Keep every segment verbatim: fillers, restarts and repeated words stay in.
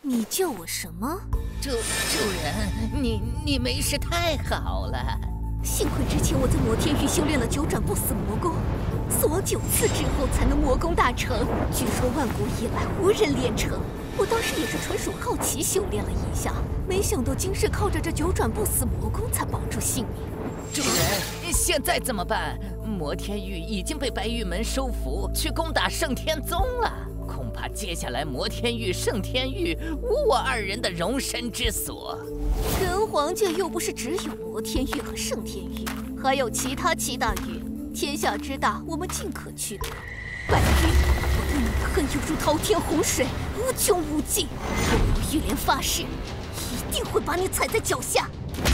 你叫我什么？ 主主人，你你没事太好了。 幸亏之前我在摩天域修炼了九转不死魔功，死亡九次之后才能魔功大成。据说万古以来无人练成。我当时也是纯属好奇修炼了一下，没想到竟是靠着这九转不死魔功才保住性命。 主人，现在怎么办？摩天域已经被白玉门收服，去攻打圣天宗了。恐怕接下来摩天域、圣天域无我二人的容身之所。 人皇界又不是只有摩天域和圣天域，还有其他七大域。天下之大，我们尽可去得。白玉，我对你的恨犹如滔天洪水，无穷无尽。我与玉莲发誓，一定会把你踩在脚下。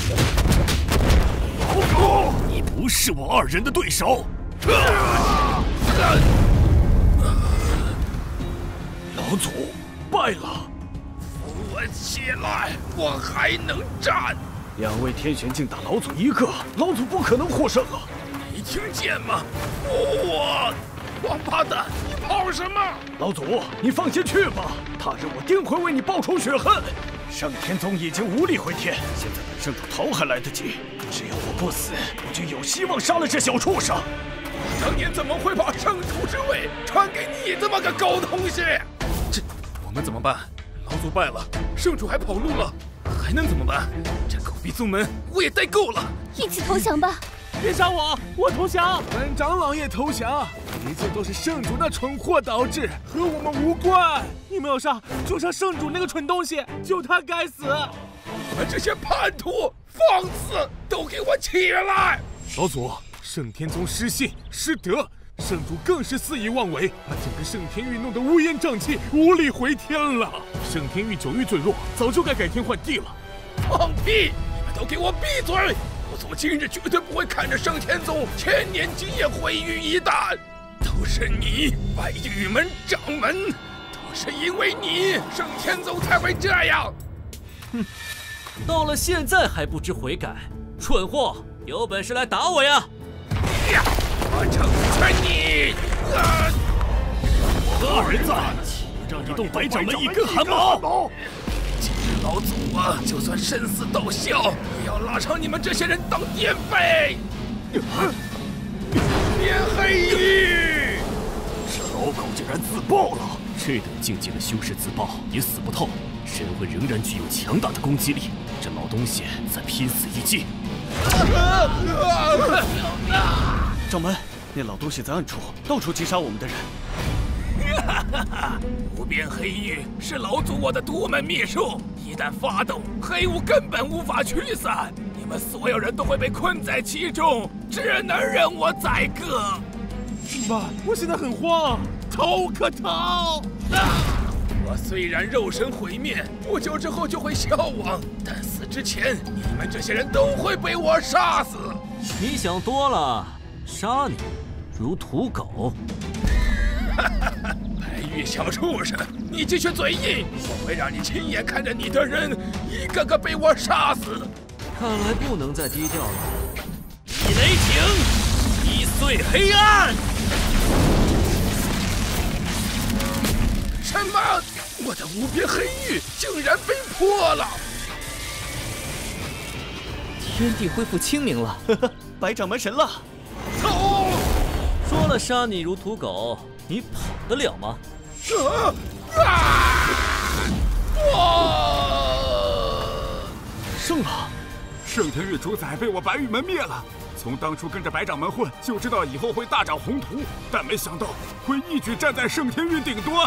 老祖，你不是我二人的对手。老祖败了。 扶我起来，我还能战。 两位天玄境打老祖一个，老祖不可能获胜啊！ 你听见吗？扶我！王八蛋，你跑什么？ 老祖，你放心去吧，他日我定会为你报仇雪恨。圣天宗已经无力回天，现在等圣主逃还来得及。只要我不死，我就有希望杀了这小畜生。 我当年怎么会把圣主之位传给你这么个狗东西？这我们怎么办？老祖败了，圣主还跑路了，还能怎么办？这狗逼宗门我也待够了。 一起投降吧！ 别杀我，我投降。本长老也投降，一切都是圣主那蠢货导致，和我们无关。你们要杀就杀圣主那个蠢东西，就他该死。 你们这些叛徒、放肆，都给我起来！ 老祖，圣天宗失信失德，圣主更是肆意妄为，把整个圣天域弄得乌烟瘴气，无力回天了。圣天域久遇坠落，早就该改天换地了。 放屁！你们都给我闭嘴！老祖今日绝对不会看着圣天宗千年基业毁于一旦。都是你，白玉门掌门，都是因为你，圣天宗才会这样。 哼，到了现在还不知悔改，蠢货！有本事来打我呀！ 呀，我成全你！啊！ 我二人在，让你动白掌门一根汗毛！ 今日老祖啊，就算生死斗笑，也要拉上你们这些人当垫背！变黑玉， 这老狗竟然自爆了！这等境界的修士自爆也死不透，身魂仍然具有强大的攻击力。这老东西再拼死一击！掌门，那老东西在暗处到处击杀我们的人。 无边黑域是老祖我的独门秘术，一旦发动，黑雾根本无法驱散，你们所有人都会被困在其中，只能任我宰割。 爸，我现在很慌， 逃可逃！啊！我虽然肉身毁灭，不久之后就会消亡，但死之前，你们这些人都会被我杀死。 你想多了，杀你如土狗。 白玉小畜生，你继续嘴硬，我会让你亲眼看着你的人一个个被我杀死。 看来不能再低调了。 地雷霆，击碎黑暗。 什么？我的无边黑域竟然被破了！ 天地恢复清明了， 呵呵，白掌门神了！ 走！ 说了杀你如土狗，你跑得了吗？ 啊！啊！哇！ 胜了！ 圣天域主宰被我白玉门灭了。从当初跟着白掌门混，就知道以后会大展宏图，但没想到会一举站在圣天域顶端。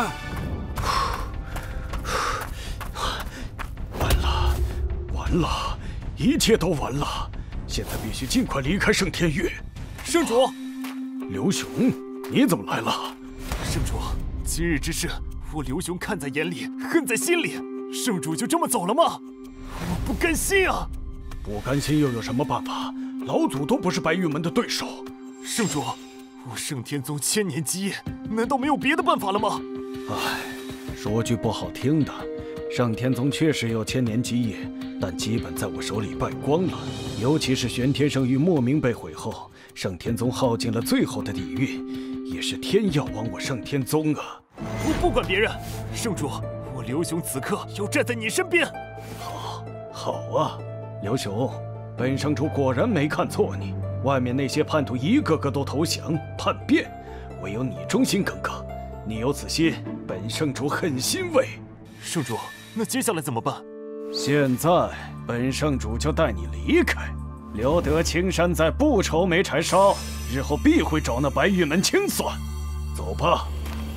完了，完了，一切都完了！现在必须尽快离开圣天域。 圣主， 刘雄，你怎么来了？ 圣主，今日之事，我刘雄看在眼里，恨在心里。圣主就这么走了吗？我不甘心啊！ 不甘心又有什么办法？老祖都不是白玉门的对手。 圣主，我圣天宗千年基业，难道没有别的办法了吗？ 唉，说句不好听的，圣天宗确实有千年基业，但基本在我手里败光了。尤其是玄天圣域莫名被毁后，圣天宗耗尽了最后的底蕴，也是天要亡我圣天宗啊！ 我不管别人，圣主，我刘雄此刻要站在你身边。 好，好啊，刘雄，本圣主果然没看错你。外面那些叛徒一个个都投降叛变，唯有你忠心耿耿。你有此心，本圣主很欣慰。 圣主，那接下来怎么办？ 现在本圣主就带你离开，留得青山在，不愁没柴烧。日后必会找那白玉门清算。走吧。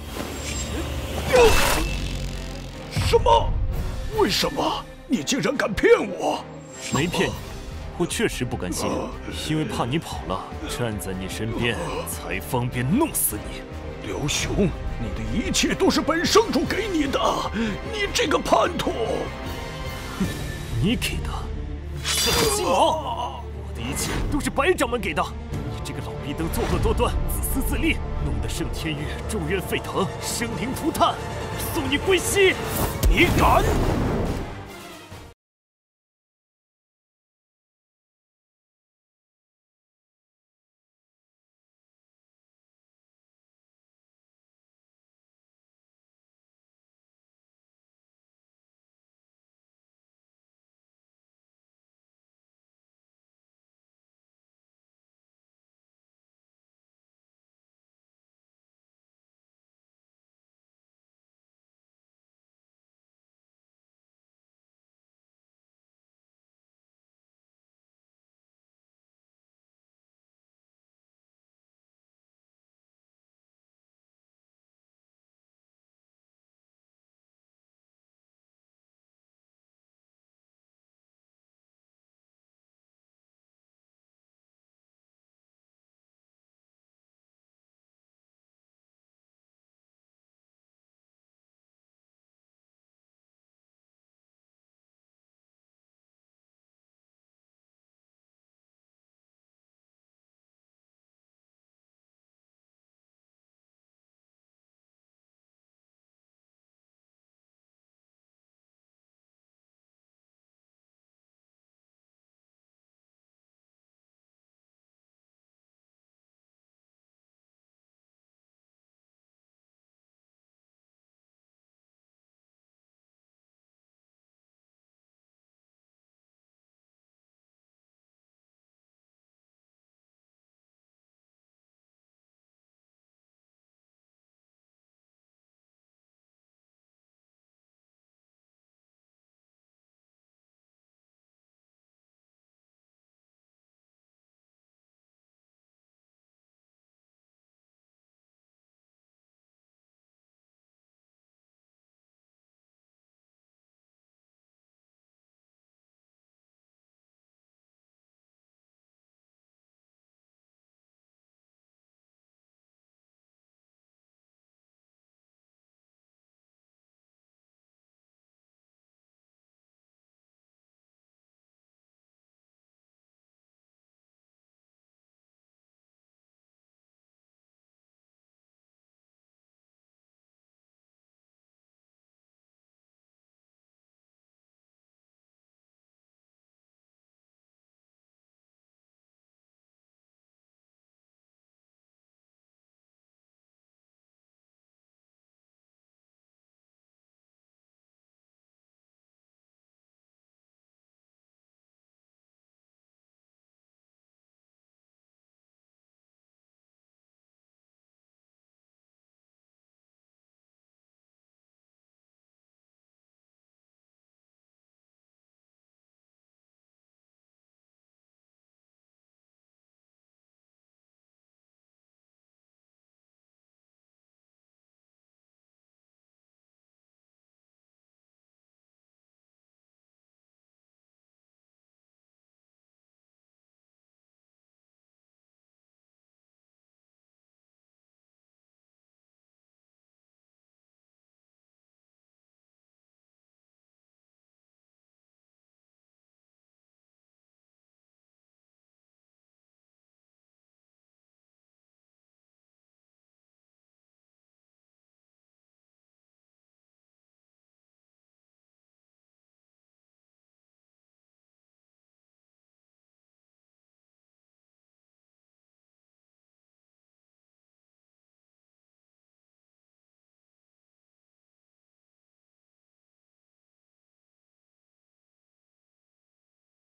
什么？为什么？你竟然敢骗我？ 没骗你，我确实不甘心，因为怕你跑了，站在你身边才方便弄死你。 刘雄，你的一切都是本圣主给你的，你这个叛徒！ 你给的？四虎金毛，我的一切都是白掌门给的。你这个老逼灯作恶多端，自私自利，弄得圣天域众怨沸腾，生灵涂炭，送你归西！ 你敢！